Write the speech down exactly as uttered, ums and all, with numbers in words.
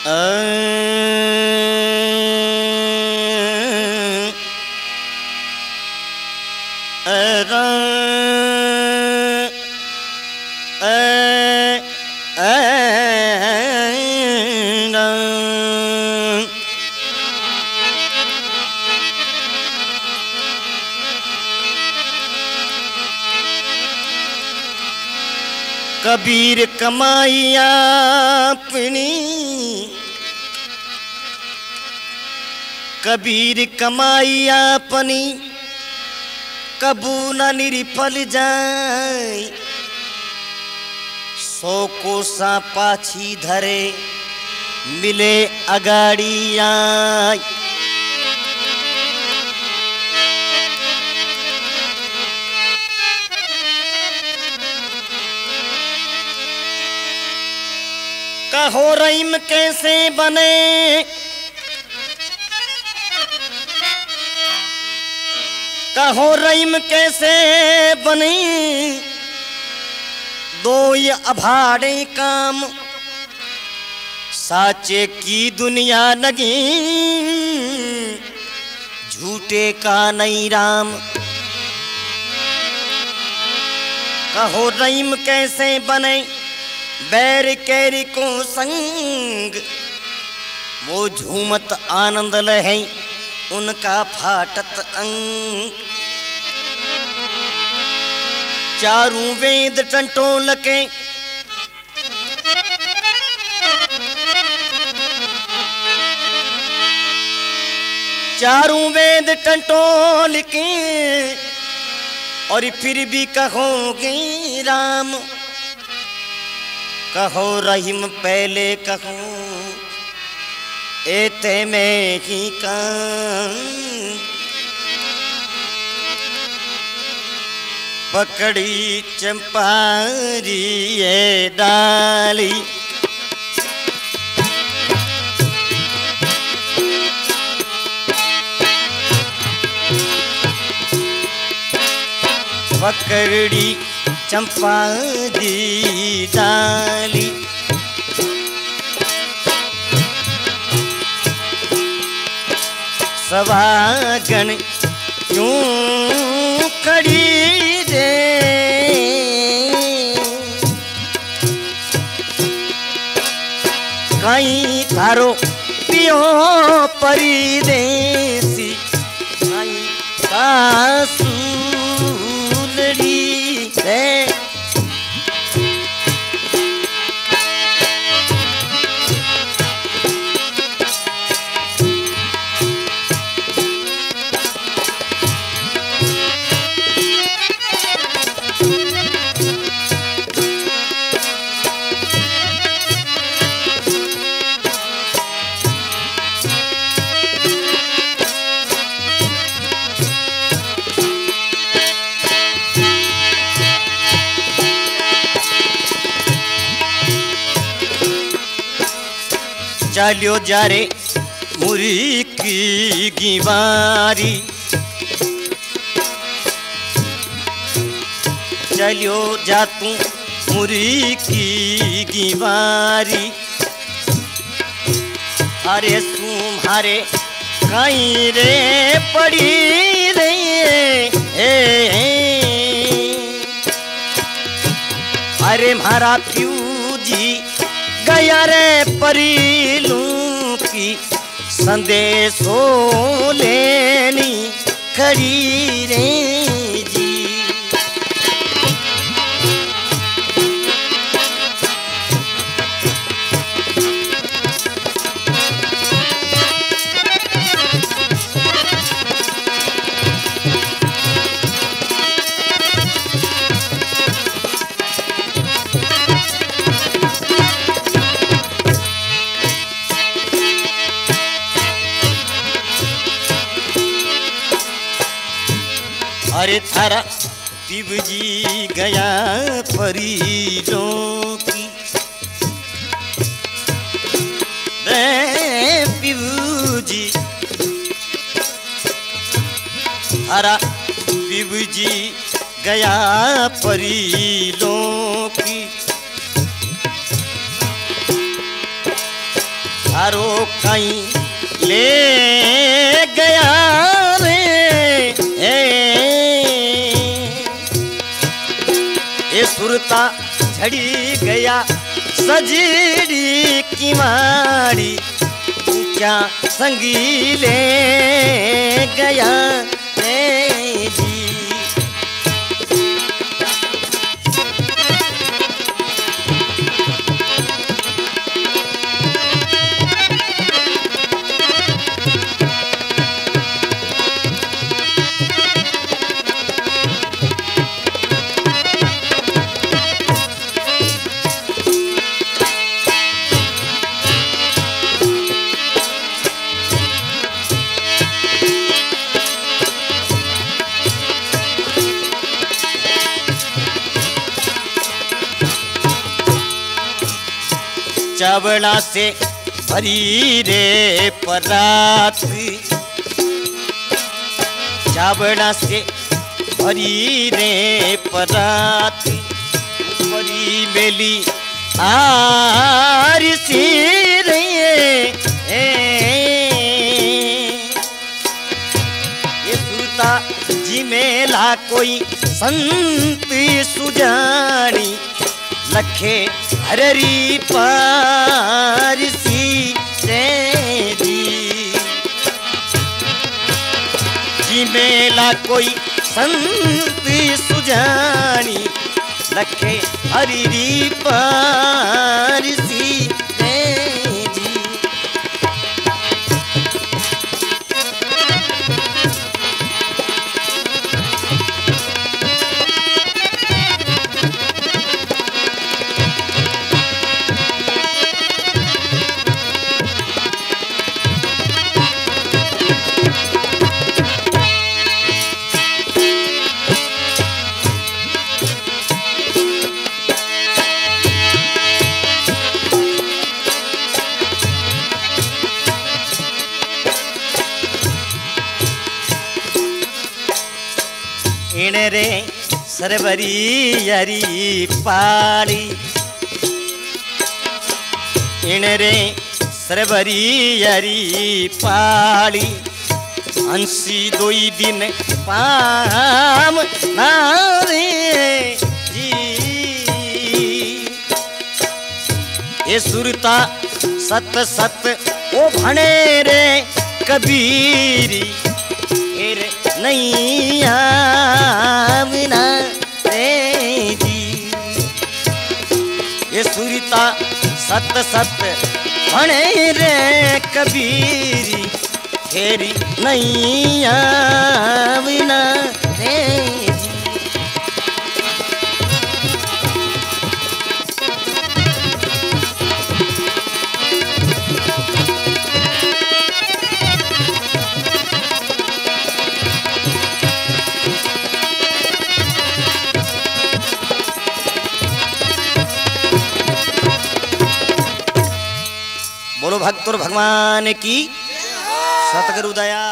आ, आ, कबीर कमाई अपनी, कबीर कमाई अपनी कबू न निरफल जाए। सौ कोसा पाछी धरे मिले अगाड़ी आए। कहो रहीम कैसे बने, कहो रहीम कैसे बने, दो ये अभाड़े काम साचे की दुनिया लगी, झूठे का नहीं राम। कहो रहीम कैसे बने, बैर कैरी को संग, वो झूमत आनंद लहे उनका फाटत अंग। चारों वेद टंटोल के चारों वेद टंटोल के, और फिर भी कहोगे राम। कहो रहीम पहले कहो एते में ही कान, पकड़ी चंपारी ये डाली। पकड़ी चंपा दी डाली, सवागण क्यों खड़ी रे, कहीं थारो पियो परिदेसी, कहीं सासू है। चलियो जा रे मुरी की गिवारी, चलियो जा तू मुरी की गिवारी। अरे तुम्हारे कहीं रे पड़ी रे, ए, ए, अरे मारा प्यू जी गया रे परिलू की, संदेशो लेनी खड़ी रे जी। अरे थारा पिबजी गया परिलों की, रे पिबजी थारा पिबजी गया परिलों की। थारो कहीं ले गया रे ए, ए सुरता झड़ी गया सजड़ी की माड़ी क्या संगी ले गया रे जी। चावड़ा से भरी रे परात, चावड़ा से भरी रे परात, भरी मेली आर सी रे ए, ये सुरता जी मेला कोई संत सुजानी लखे हररी पारसी से जी। जी मेला कोई संत सुजानी लखे हररी पारसी से जी। रे सरवरी यरी पाली, इन रे सरवरी यरी पाली, अंसी दोई दिन पाम नारे जी। ये सुरता सत सत ओ भणे रे कबीरी फिर नहीं आविना रे जी। ये सुरता सत सत भणे रे कबीरी फिर नहीं आविना रे जी। बोलो भक्तों भगवान की सतगुरु दया।